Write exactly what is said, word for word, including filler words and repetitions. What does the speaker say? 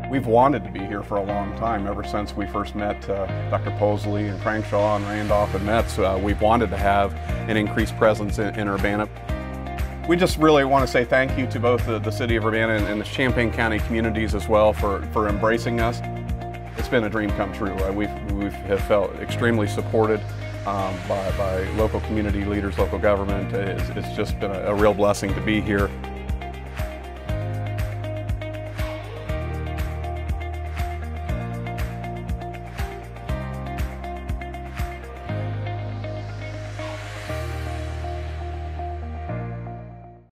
We've wanted to be here for a long time, ever since we first met uh, Doctor Posley and Crankshaw and Randolph and Metz. Uh, we've wanted to have an increased presence in, in Urbana. We just really want to say thank you to both the, the City of Urbana and, and the Champaign County communities as well for, for embracing us. It's been a dream come true. Uh, we've, we've have felt extremely supported um, by, by local community leaders, local government. It's, it's just been a, a real blessing to be here.